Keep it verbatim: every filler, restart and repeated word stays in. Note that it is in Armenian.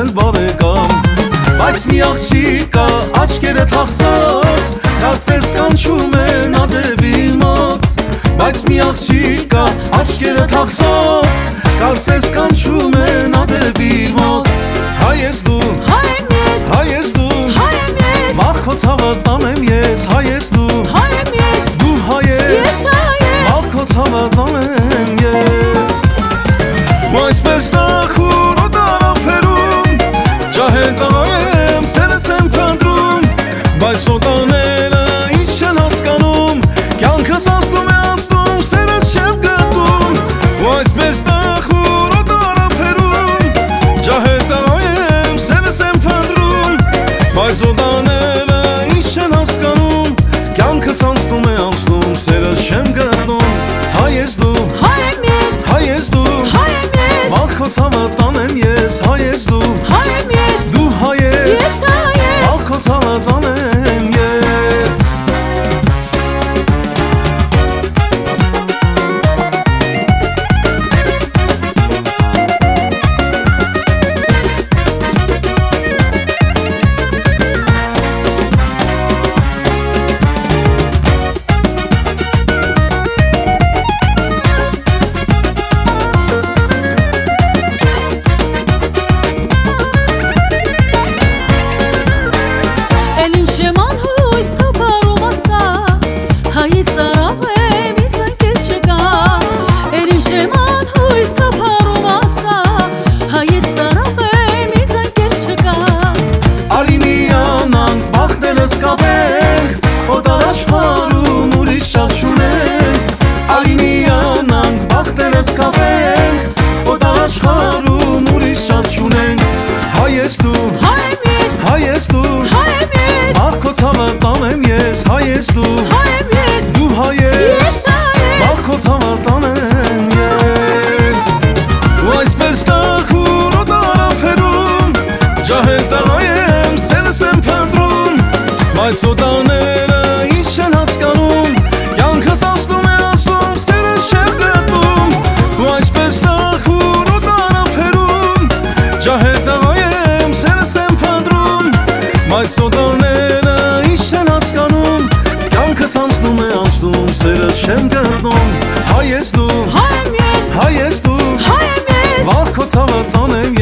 էլ բարեկամ։ Բայց մի աղջիկա աչքերը թախծած, կարծես կանչում է նա դեպի մոտ։ Բայց մի աղջիկա աչքերը թախծած, կարծես կանչում է նա դեպի մոտ։ Հայ ես դու, հայ եմ ես, հայ ես դու, հայ եմ ես, մախքո ցավը տանեմ ես, հայ ես դու, հայ եմ ես, դու հայ ես, ես հայ եմ, մախքո ցավը տանեմ ես։ Ու այսպես նախուր օտարափերում, ջահել տղայեմ սերս եմ փնտրում, բայց օտաները ինչ չեն հասկանում, կյանքս անցնում է անցնում, սերս չեմ գտնում։ Ու այսպես նախուր օտարափերում, ջահել տղայեմ սերս եմ փնտրում, բայց օտաները ինչ չեն հասկանում, կյանքս անցնում է անցնում, սերս չեմ գտնում։ Հայ ես դու, հայ եմ ես, հայ ես դու, հայ եմ ես, մախքո ցավը տանեմ ես, հայ ես դու, հայ եմ ես, դու հայ ես, ես հայ եմ, մախքո ցավը տանեմ ես։ Բայց օտաները ինչ չեն հասկանում, կյանքս անցնում է անցնում, սերս չեմ գտնում։ Ու այսպես նախուր օտարափերում, ջահել տղայեմ սերս եմ փնտրում, բայց օտաները ինչ չեն հասկանում, կյանքս անցնում է անցնում, սերս չեմ գտնում։ Հայ ես դու, հայ եմ ես, հայ ես դու, հայ եմ ես, մախքո ցավը տանեմ